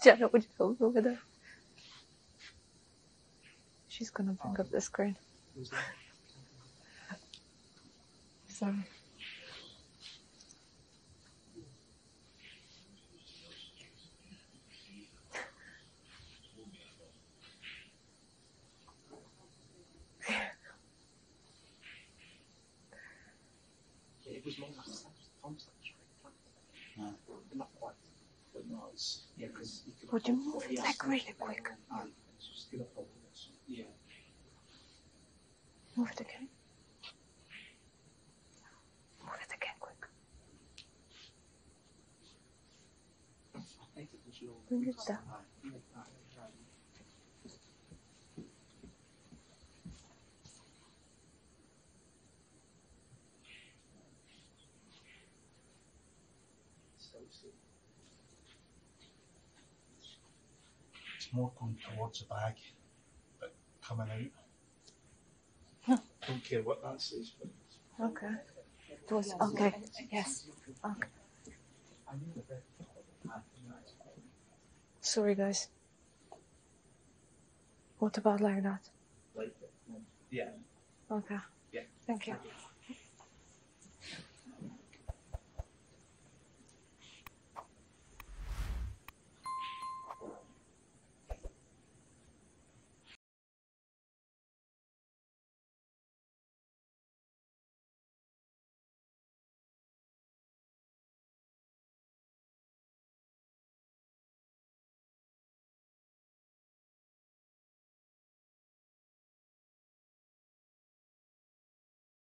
Jenna, would you go over there? She's gonna bring up the screen. Sorry. It was more like Tom's no, not quite. But no, it's yeah, because would you move it like really quick? Yeah. Move it again. Move it again, quick. Bring it down. It's more going towards the bag, but coming out. Don't care what that says, but Okay. Okay. Yes. Okay. Sorry, guys. What about like that? Like, yeah. Okay. Yeah. Thank you.